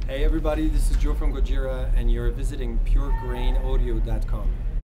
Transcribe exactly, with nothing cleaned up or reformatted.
Hey everybody, this is Joe from Gojira and you're visiting Pure Grain Audio dot com.